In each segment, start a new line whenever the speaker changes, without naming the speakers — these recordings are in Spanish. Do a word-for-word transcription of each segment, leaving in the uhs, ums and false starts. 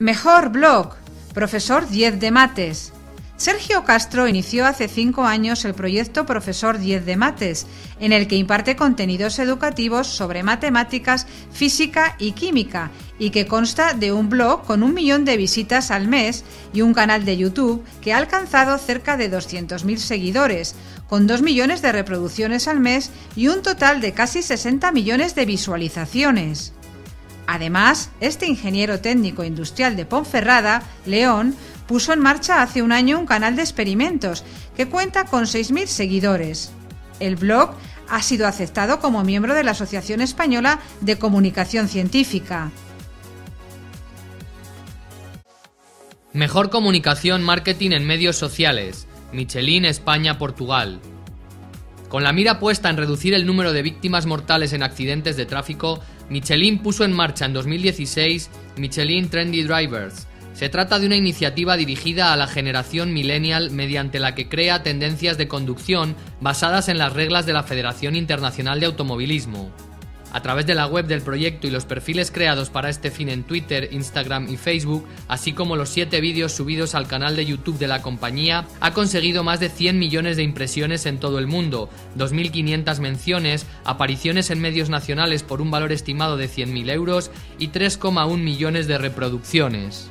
Mejor blog, Profesor diez de Mates. Sergio Castro inició hace cinco años el proyecto Profesor diez de Mates, en el que imparte contenidos educativos sobre matemáticas, física y química, y que consta de un blog con un millón de visitas al mes y un canal de YouTube que ha alcanzado cerca de doscientos mil seguidores, con dos millones de reproducciones al mes y un total de casi sesenta millones de visualizaciones. Además, este ingeniero técnico industrial de Ponferrada, León, puso en marcha hace un año un canal de experimentos que cuenta con seis mil seguidores. El blog ha sido aceptado como miembro de la Asociación Española de Comunicación Científica.
Mejor comunicación marketing en medios sociales, Michelin España-Portugal. Con la mira puesta en reducir el número de víctimas mortales en accidentes de tráfico, Michelin puso en marcha en dos mil dieciséis Michelin Trendy Drivers. Se trata de una iniciativa dirigida a la generación millennial mediante la que crea tendencias de conducción basadas en las reglas de la Federación Internacional de Automovilismo. A través de la web del proyecto y los perfiles creados para este fin en Twitter, Instagram y Facebook, así como los siete vídeos subidos al canal de YouTube de la compañía, ha conseguido más de cien millones de impresiones en todo el mundo, dos mil quinientas menciones, apariciones en medios nacionales por un valor estimado de cien mil euros y tres coma uno millones de reproducciones.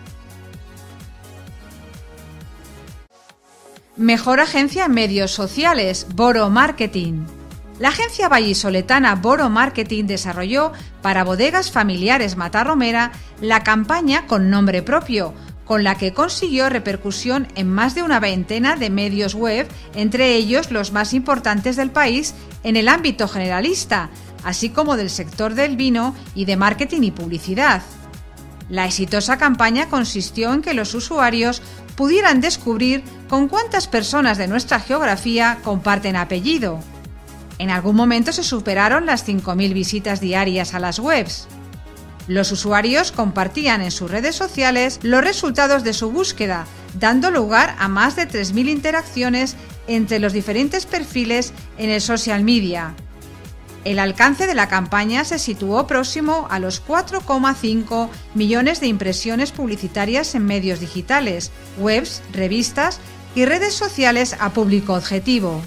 Mejor agencia en medios sociales, Boro Marketing. La agencia vallisoletana Boro Marketing desarrolló para Bodegas Familiares Matarromera la campaña con nombre propio, con la que consiguió repercusión en más de una veintena de medios web, entre ellos los más importantes del país en el ámbito generalista, así como del sector del vino y de marketing y publicidad. La exitosa campaña consistió en que los usuarios pudieran descubrir con cuántas personas de nuestra geografía comparten apellido. En algún momento se superaron las cinco mil visitas diarias a las webs. Los usuarios compartían en sus redes sociales los resultados de su búsqueda, dando lugar a más de tres mil interacciones entre los diferentes perfiles en el social media. El alcance de la campaña se situó próximo a los cuatro coma cinco millones de impresiones publicitarias en medios digitales, webs, revistas y redes sociales a público objetivo.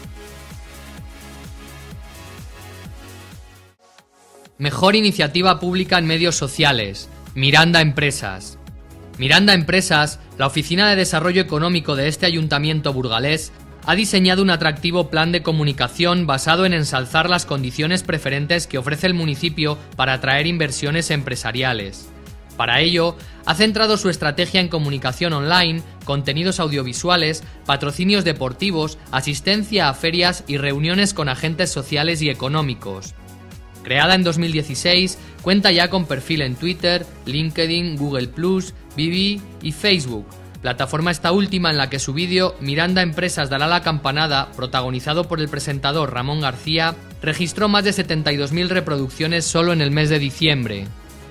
Mejor iniciativa pública en medios sociales, Miranda Empresas. Miranda Empresas, la oficina de desarrollo económico de este ayuntamiento burgalés, ha diseñado un atractivo plan de comunicación basado en ensalzar las condiciones preferentes que ofrece el municipio para atraer inversiones empresariales. Para ello, ha centrado su estrategia en comunicación online, contenidos audiovisuales, patrocinios deportivos, asistencia a ferias y reuniones con agentes sociales y económicos. Creada en dos mil dieciséis, cuenta ya con perfil en Twitter, LinkedIn, Google plus, Vivi y Facebook. Plataforma esta última en la que su vídeo Miranda Empresas dará la campanada, protagonizado por el presentador Ramón García, registró más de setenta y dos mil reproducciones solo en el mes de diciembre.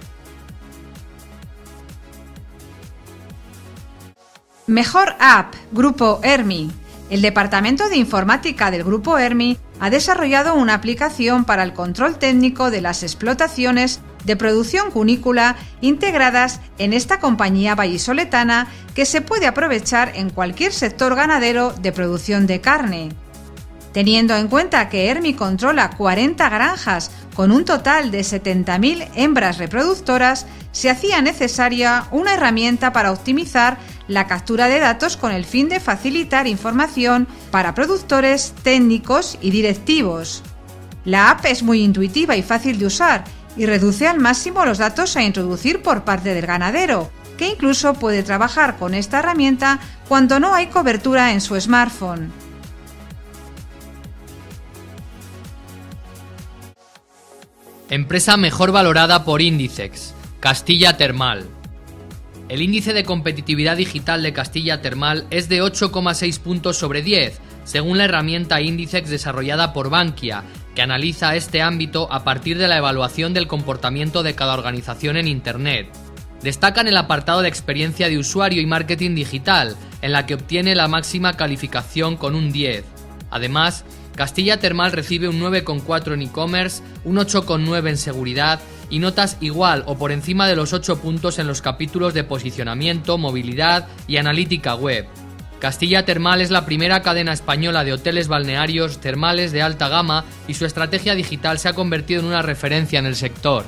Mejor app, Grupo ERMI. El Departamento de Informática del Grupo ERMI ha desarrollado una aplicación para el control técnico de las explotaciones de producción cunícola integradas en esta compañía vallisoletana que se puede aprovechar en cualquier sector ganadero de producción de carne. Teniendo en cuenta que ERMI controla cuarenta granjas con un total de setenta mil hembras reproductoras, se hacía necesaria una herramienta para optimizar la captura de datos con el fin de facilitar información para productores, técnicos y directivos. La app es muy intuitiva y fácil de usar y reduce al máximo los datos a introducir por parte del ganadero, que incluso puede trabajar con esta herramienta cuando no hay cobertura en su smartphone.
Empresa mejor valorada por Inditex, Castilla Termal. El índice de competitividad digital de Castilla Termal es de ocho coma seis puntos sobre diez, según la herramienta Inditex desarrollada por Bankia, que analiza este ámbito a partir de la evaluación del comportamiento de cada organización en Internet. Destaca en el apartado de experiencia de usuario y marketing digital, en la que obtiene la máxima calificación con un diez. Además, Castilla Termal recibe un nueve coma cuatro en e-commerce, un ocho coma nueve en seguridad y notas igual o por encima de los ocho puntos en los capítulos de posicionamiento, movilidad y analítica web. Castilla Termal es la primera cadena española de hoteles balnearios termales de alta gama y su estrategia digital se ha convertido en una referencia en el sector.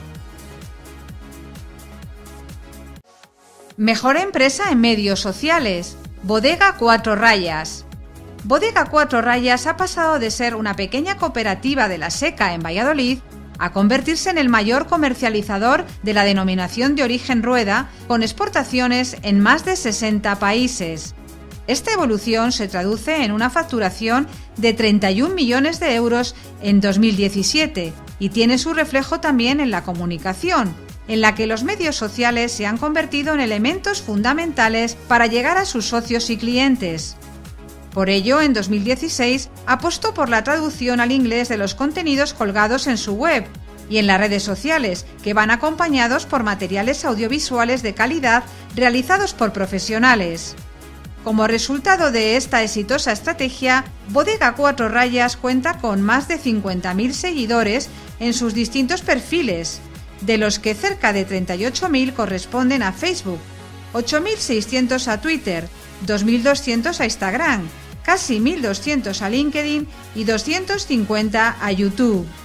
Mejor empresa en medios sociales. Bodega Cuatro Rayas. Bodega Cuatro Rayas ha pasado de ser una pequeña cooperativa de la Seca en Valladolid a convertirse en el mayor comercializador de la denominación de origen Rueda, con exportaciones en más de sesenta países. Esta evolución se traduce en una facturación de treinta y un millones de euros en dos mil diecisiete y tiene su reflejo también en la comunicación, en la que los medios sociales se han convertido en elementos fundamentales para llegar a sus socios y clientes. Por ello, en dos mil dieciséis apostó por la traducción al inglés de los contenidos colgados en su web y en las redes sociales, que van acompañados por materiales audiovisuales de calidad realizados por profesionales. Como resultado de esta exitosa estrategia, Bodega Cuatro Rayas cuenta con más de cincuenta mil seguidores en sus distintos perfiles, de los que cerca de treinta y ocho mil corresponden a Facebook, ocho mil seiscientos a Twitter, dos mil doscientos a Instagram, casi mil doscientos a LinkedIn y doscientos cincuenta a YouTube.